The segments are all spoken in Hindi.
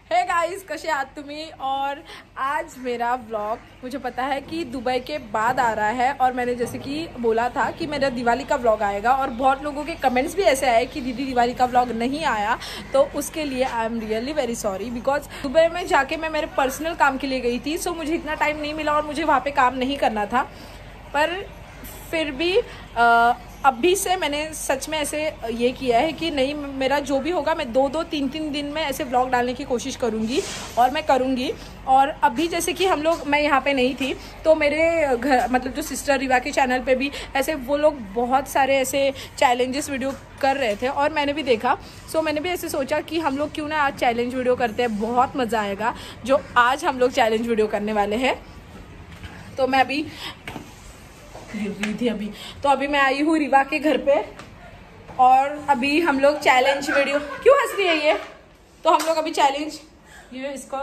हे गाइस, कसे आहात तुम्ही। और आज मेरा व्लॉग मुझे पता है कि दुबई के बाद आ रहा है और मैंने जैसे कि बोला था कि मेरा दिवाली का व्लॉग आएगा और बहुत लोगों के कमेंट्स भी ऐसे आए कि दीदी दिवाली का व्लॉग नहीं आया, तो उसके लिए I am really very sorry. Because Dubai में जाके मैं मेरे पर्सनल काम के लिए गई थी, सो मुझे इतना टाइम नहीं मिला और मुझे वहाँ पे काम नहीं करना था। पर फिर भी अभी से मैंने सच में ऐसे ये किया है कि नहीं, मेरा जो भी होगा मैं 2-3 दिन में ऐसे व्लॉग डालने की कोशिश करूँगी और मैं करूँगी। और अभी जैसे कि हम लोग, मैं यहाँ पे नहीं थी तो मेरे घर मतलब जो सिस्टर रिवा के चैनल पे भी ऐसे वो लोग बहुत सारे ऐसे चैलेंजेस वीडियो कर रहे थे और मैंने भी देखा। सो मैंने भी ऐसे सोचा कि हम लोग क्यों ना आज चैलेंज वीडियो करते हैं, बहुत मज़ा आएगा। जो आज हम लोग चैलेंज वीडियो करने वाले हैं, तो मैं अभी गिर रही थी अभी, तो अभी मैं आई हूँ रिवा के घर पे और अभी हम लोग चैलेंज वीडियो, क्यों हंस रही है ये, तो हम लोग अभी चैलेंज ये इसका,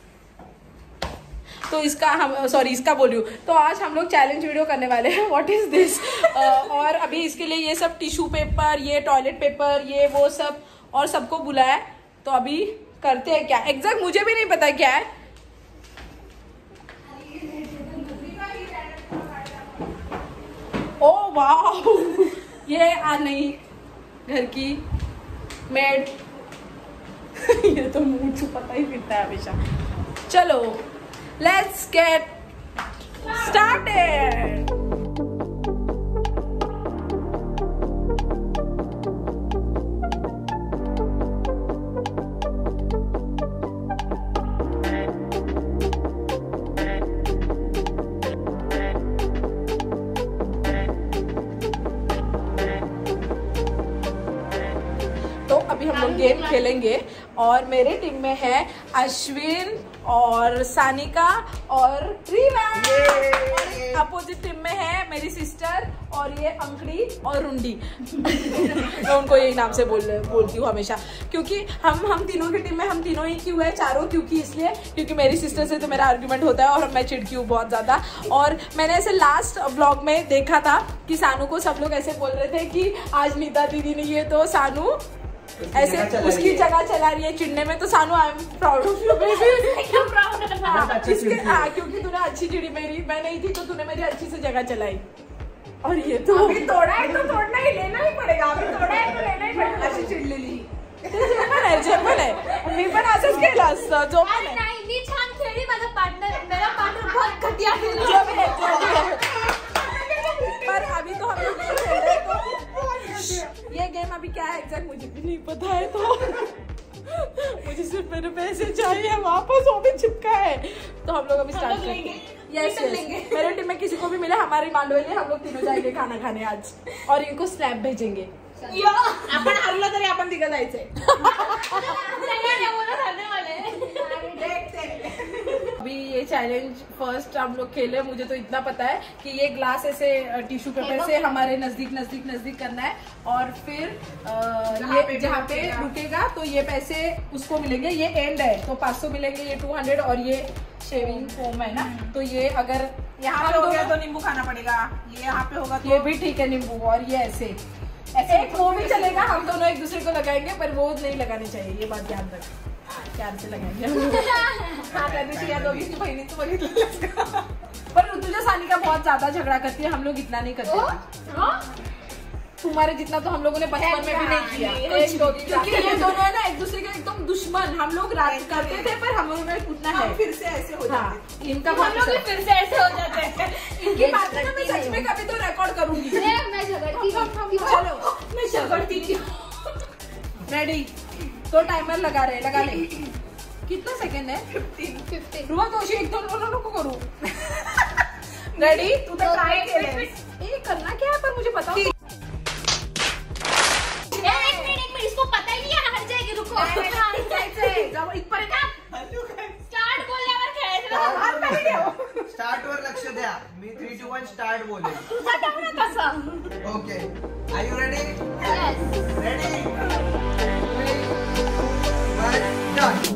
तो इसका हम सॉरी इसका बोल रही हूँ, तो आज हम लोग चैलेंज वीडियो करने वाले हैं। What is this. और अभी इसके लिए ये सब टिश्यू पेपर, ये टॉयलेट पेपर, ये वो सब और सबको बुलाया, तो अभी करते हैं क्या एग्जैक्ट मुझे भी नहीं पता क्या है। ओ वाह, ये नहीं घर की मेड ये तो मुंह छुपाता ही फिरता है हमेशा। चलो लेट्स गेट स्टार्टेड। हम लोग गेम खेलेंगे और मेरे टीम में है अश्विन और सानिका और रिवा। अपोजिट टीम में है मेरी सिस्टर और ये अंकड़ी और रुंडी। मैं उनको यही नाम से बोलती हूँ हमेशा, क्योंकि हम तीनों की टीम में हम तीनों ही क्यों है, चारों क्योंकि इसलिए क्योंकि मेरी सिस्टर से तो मेरा आर्ग्यूमेंट होता है और मैं चिढ़ती हूँ बहुत ज़्यादा। और मैंने ऐसे लास्ट व्लॉग में देखा था कि सानू को सब लोग ऐसे बोल रहे थे कि आज नीता दीदी ने ये, तो सानू ऐसे उसकी जगह चला रही है चिढ़ने में, तो Sanu I am proud of you baby. क्यों प्राउड है? क्योंकि तूने अच्छी चिड़ी, मेरी मैं नहीं थी तो तूने मेरी अच्छी से जगह चलाई। और ये तो अभी तोड़ा है तो तोड़ना ही, लेना ही पड़ेगा। अभी तोड़ा है तो लेना ही पड़ेगा। अच्छी चिड़ ले ली, जेवण है मी पण असंच केलं असतं जो पण आहे। नाही मी छान खेळली, मेरा पार्टनर बहुत घटिया खेळला। पर अभी तो हम लोग खेल रहे हैं, तो ये गेम अभी क्या है एग्जैक्ट मुझे भी नहीं पता है, तो मुझे सिर्फ मेरे पैसे चाहिए वापस, वो भी चिपका है। तो हम लोग अभी स्टार्ट करेंगे। यस मेरे टीम में किसी को भी मिले हमारी मांडवली, हम लोग तीनों जाएंगे खाना खाने आज और इनको स्नैप भेजेंगे। आपण हरलो तरी आपण तिघं जायचंय। अभी ये चैलेंज फर्स्ट हम लोग खेले, मुझे तो इतना पता है कि ये ग्लास ऐसे टिश्यू पेपर से हमारे नजदीक करना है और फिर ये जहाँ पे रुकेगा तो ये पैसे उसको मिलेंगे। ये एंड है तो 500 मिलेंगे, ये 200 और ये शेविंग फोम है ना, तो ये अगर यहाँ पे हो गया तो नींबू खाना पड़ेगा, ये यहाँ पे होगा तो ये भी ठीक है नींबू, और ये ऐसे एक वो भी चलेगा। हम दोनों एक दूसरे को लगाएंगे पर वो नहीं लगानी चाहिए, ये बात ध्यान रख, प्यार से लगाएंगे। हाँ त्या दिवशी या दोघींची बहिणीचं बघितलं, पर तुझ्या सानिका बहुत ज्यादा झगड़ा करती है, हम लोग इतना नहीं करते। तुम्हारे जितना तो हम लोगों ने बचपन में भी नहीं किया, क्योंकि ये दोनों है ना एक दूसरे के एकदम दुश्मन। हम लोग रात करते थे पर हम लोगों में उतना है, फिर से ऐसे हो जाते हैं। इनका हम लोग फिर से ऐसे हो जाते हैं। इनकी बातें मैं सच में कभी तो रिकॉर्ड करूंगी। मैं झगड़ती, चलो मैं झगड़ती थी। रेडी, तो टाइमर लगा ले। कितना सेकंड है? 15। रुआ तो एक तो नको करू। रेडी, तू तो ट्राई कर, ये करना क्या है पर मुझे पता हो। एक मिनट इसको पता ही नहीं है, हट जाएगी, रुको। स्टार्ट बोलल्यावर खेळायचं, स्टार्ट वर लक्ष द्या। मी 3, 2, 1 स्टार्ट बोलेल, हटव ना तसं। Okay, are you ready? Yes ready, 3, 1 done.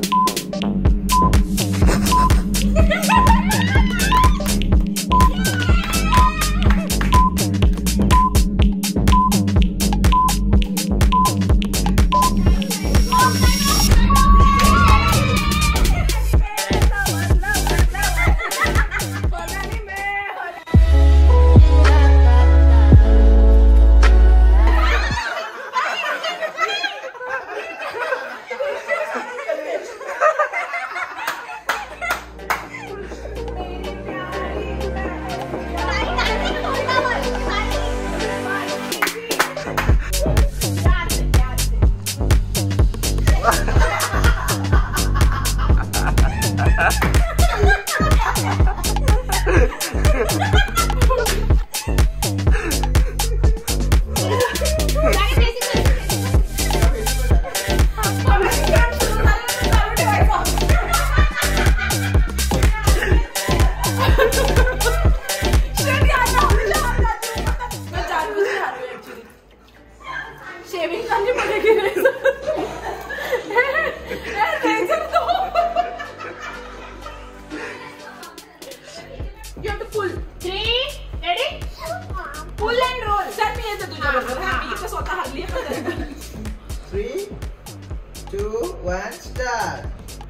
Start.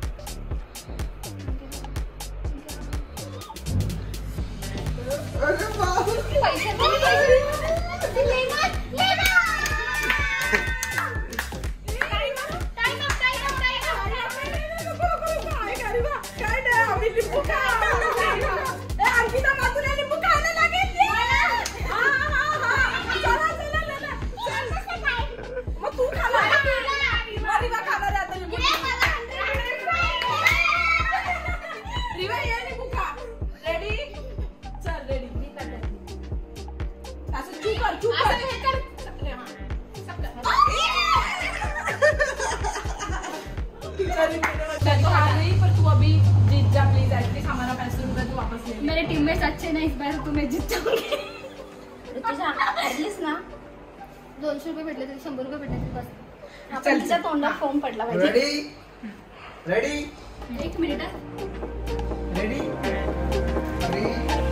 अरे बाप मेरे टीममेट्स अच्छे ना, इस बार तुम्हें जीत जाऊंगी। ना 200 रुपये भेटले तरी 100 रुपये भेटले तरी बस. आपण तिच्या तोंडात फोम पडला पाहिजे. Ready 1 minute. Ready 3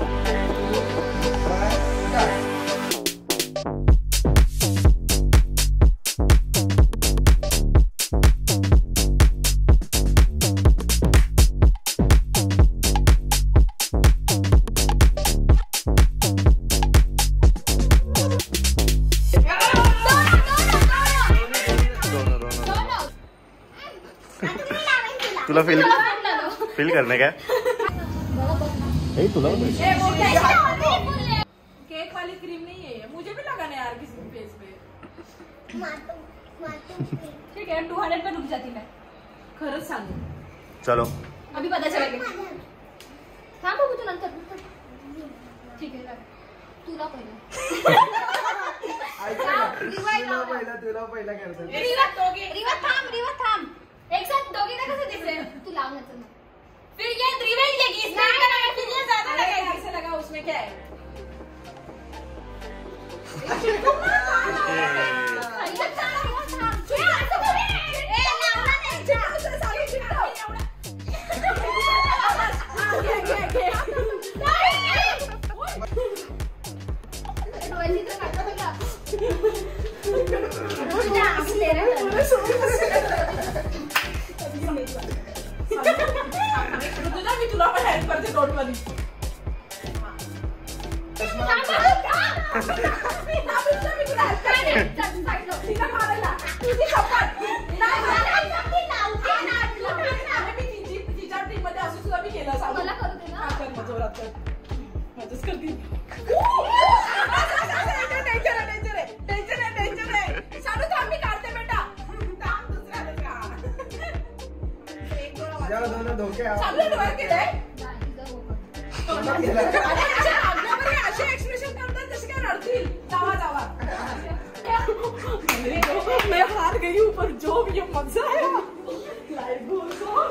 2 1 start. तुला फील करने का तुला केक वाली क्रीम नहीं है, मुझे भी लगाना है यार किसी फेस पे. ठीक है 200 पे रुक जाती मैं. खरंच सांगू. चलो अभी पता चलेगा. थांब बघू तू नंतर. ठीक आहे तुला पहिलं. तुला पहिला करतो. रिवा थांब. एक साथ दोगे ना कैसे दिख रहे हैं? तू लाव ना चल. फिर ये रिवेंज लेगी इसमें क्या लगा? फिर ये ज्यादा लगा. कैसे लगा उसमें क्या है? मी तुला पण हेल्प करते. Don't worry. तिच्या टीम मध्ये असं सुद्धा मी केलं. मला करू दे ना. जोरात कर. मजाच करते. टेन्शन आहे. साडू थांब मी काढते बेटा. थांब दुसऱ्याला का. दोन धोके चांगलं डोळे केलंय. असे एक्सप्रेशन करतात जसे काय रडतील. जावा मैं हार गई हूँ पर जो भी ये मजा आया. Life goes on.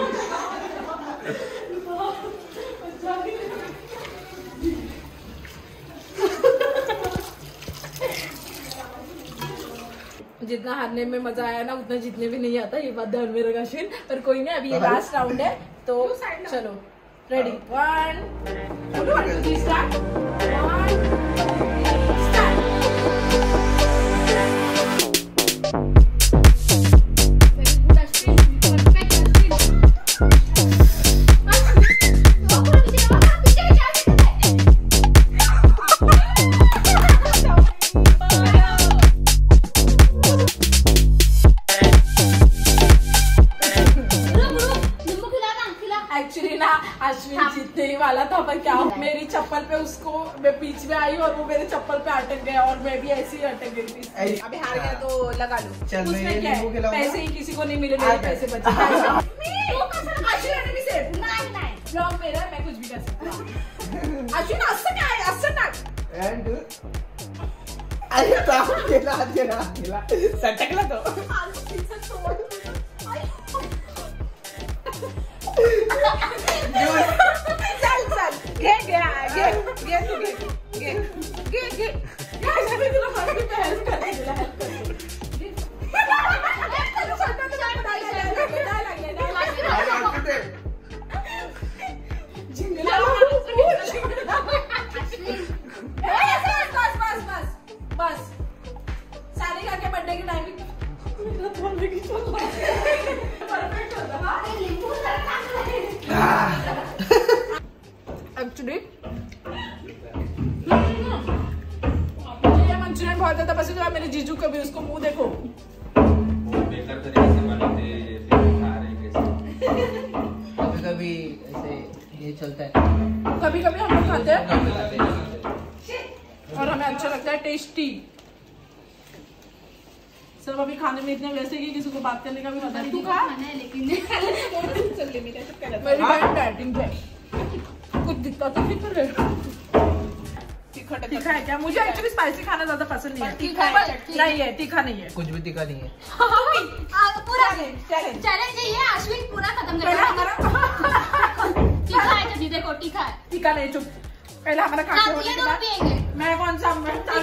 जितना हारने में मजा आया ना उतना जीतने में नहीं आता. ये बात ध्यान में रखा शिन. पर कोई नहीं, अभी ये लास्ट राउंड है तो चलो. Ready 1 2 3 start. 1 स्टार्ट. अश्विन जीतने ही वाला था पर क्या मेरी चप्पल पे उसको मैं बीच में आई और वो मेरे चप्पल पे अटक गया और मैं भी ऐसे ही अटक गई थी. अभी हार गया तो लगा लो. उसमें क्या है, पैसे ही किसी को नहीं मिले. मेरे पैसे बचे. ब्लॉग मेरा मैं कुछ भी कर सकता हूँ. अश्विन असं काय असं टाक. अरे गेला सटकला तो. चल घे तुला हेल्प करते. बस सानिका के बर्थडे के टाइम परफेक्ट. जीजू कभी उसको मुंह देखो। बेहतर तरीके से बनाते फिर खा रहे कैसे। कभी कभी ऐसे ये चलता है, कभी कभी हम लोग खाते हैं और हमें अच्छा लगता है, टेस्टी। सब अभी खाने में इतने वैसे कि किसी को बात करने का भी पता नहीं। तू खा लेकिन मेरी बहन डाइटिंग पे कुछ दिक्कत तो नहीं कर रहे। तीखा है क्या? मुझे एक्चुअली स्पाइसी खाना ज्यादा पसंद नहीं है। तीखा है, नहीं है, तीखा नहीं है। कुछ भी तीखा नहीं है। पूरा चैलेंज चैलेंज ये है, अश्विन पूरा खत्म कर। तीखा है जब देखो, तीखा है। तीखा नहीं, चुप। पहले हमारा खाते होने के बाद मैं कौन सा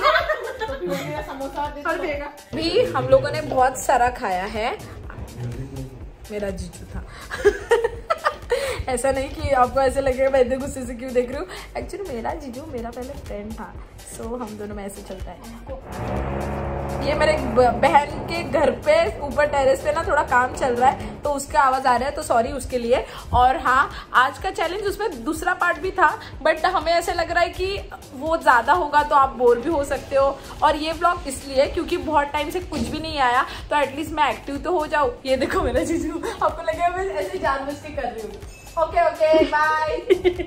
समोसा भी हम लोगों ने बहुत सारा खाया है। मेरा जीजू था। ऐसा नहीं कि आपको ऐसे लगेगा मैं इतने गुस्से से क्यों देख रही हूँ। एक्चुअली मेरा जीजू मेरा पहले फ्रेंड था, सो हम दोनों में ऐसे चलता है। ये मेरे बहन के घर पे ऊपर टेरेस पे ना थोड़ा काम चल रहा है, तो उसका आवाज आ रहा है, तो सॉरी उसके लिए। और हाँ, आज का चैलेंज उसमें दूसरा पार्ट भी था, बट हमें ऐसे लग रहा है कि वो ज्यादा होगा तो आप बोर भी हो सकते हो। और ये ब्लॉग इसलिए क्योंकि बहुत टाइम से कुछ भी नहीं आया, तो एटलीस्ट मैं एक्टिव तो हो जाऊँ। ये देखो मेरा जीजू, आपको लगेगा मैं ऐसे जानबूझ के कर रही हूँ। Okay okay bye.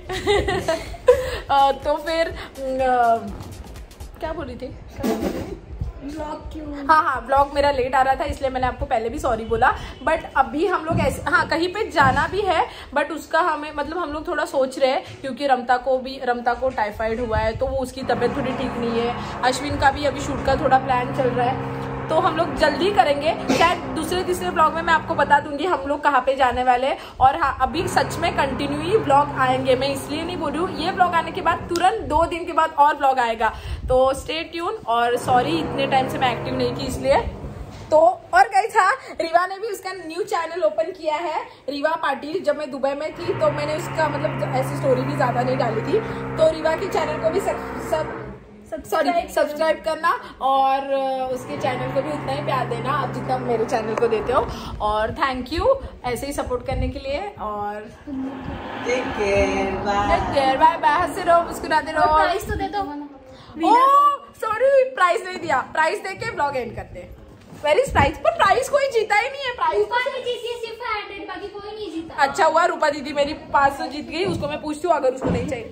तो फिर क्या बोल रही थी? ब्लॉग क्यों? हाँ, ब्लॉग मेरा लेट आ रहा था, इसलिए मैंने आपको पहले भी सॉरी बोला। बट अभी हम लोग ऐसे, हाँ कहीं पे जाना भी है, बट उसका हमें मतलब हम लोग थोड़ा सोच रहे हैं, क्योंकि रमता को टाइफाइड हुआ है, तो वो उसकी तबीयत थोड़ी ठीक नहीं है। अश्विन का भी अभी शूट का थोड़ा प्लान चल रहा है, तो हम लोग जल्दी करेंगे। शायद दूसरे तीसरे ब्लॉग में मैं आपको बता दूंगी हम लोग कहाँ पे जाने वाले हैं। और हाँ, अभी सच में कंटिन्यूली ब्लॉग आएंगे। मैं इसलिए नहीं बोल रही हूँ, ये ब्लॉग आने के बाद तुरंत 2 दिन के बाद और ब्लॉग आएगा, तो स्टे ट्यून। और सॉरी इतने टाइम से मैं एक्टिव नहीं की इसलिए। तो और गाइस, हाँ, रिवा ने भी उसका न्यू चैनल ओपन किया है, रिवा पाटिल। जब मैं दुबई में थी तो मैंने उसका मतलब ऐसी स्टोरी भी ज्यादा नहीं डाली थी, तो रिवा के चैनल को भी सब्सक्राइब करना और उसके चैनल को भी उतना ही प्यार देना आप जितना मेरे चैनल को देते हो। और थैंक यू ऐसे ही सपोर्ट करने के लिए। और टेक केयर, बाय बाय। हंसते रहो, मुस्कुराते रहो। प्राइस तो दे दो। ओह सॉरी, प्राइस नहीं दिया। प्राइस दे के ब्लॉग एंड करते हैं। Where is prize? पर प्राइस कोई जीता ही नहीं है। प्राइस सिर्फ 500, बाकी कोई नहीं जीता। अच्छा हुआ रूपा दीदी मेरी 500 जीत गई, उसको मैं पूछती हूँ अगर उसको नहीं चाहिए।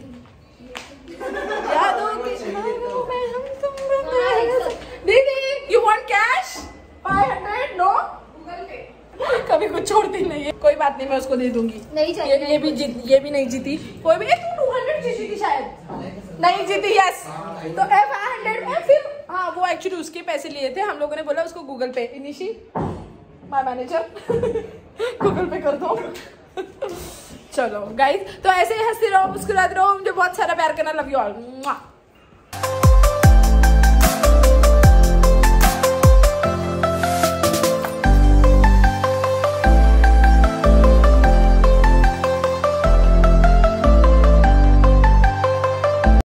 दीदी यू वांट कैश 500? नो, कभी कुछ छोड़ती नहीं है। कोई बात नहीं, मैं उसको दे दूंगी। नहीं चाहिए। ये भी नहीं जीती। कोई भी 200 जीती थी शायद, नहीं जीती। यस, तो 500 में फिर हाँ, वो एक्चुअली उसके पैसे लिए थे, हम लोगों ने बोला उसको गूगल पे, इनिशी माय मैनेजर गूगल पे कर दो। चलो गाइस, तो ऐसे ही हंसते रहो, मुस्कुराते रहो, मुझे बहुत सारा प्यार करना। Love you all.